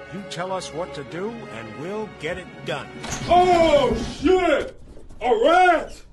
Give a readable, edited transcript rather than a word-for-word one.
You tell us what to do, and we'll get it done. Oh, shit! A rat!